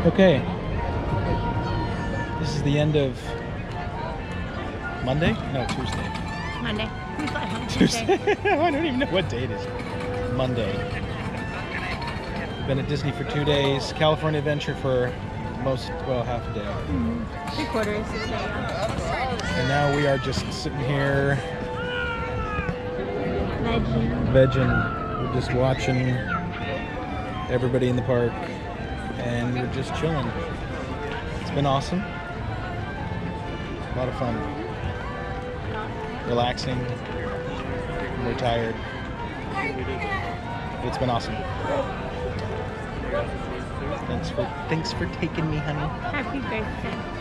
Okay. This is the end of Monday? No, Tuesday. Monday. We fly home Tuesday. Tuesday. I don't even know what date it is. Monday. We've been at Disney for 2 days. California Adventure for half a day. 3/4 is the day. Yeah. And now we are just sitting here Legend. vegging. We're just watching everybody in the park. And we're just chilling. It's been awesome. A lot of fun. Relaxing. We're tired. It's been awesome. Thanks for taking me, honey. Happy birthday.